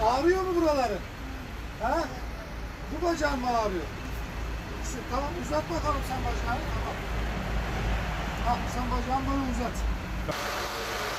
Ağrıyor mu buraları? Ha? Bu bacağın mı ağrıyor? Tamam uzat bakalım sen bacağını. Tamam. Ha, sen bacağını böyle uzat.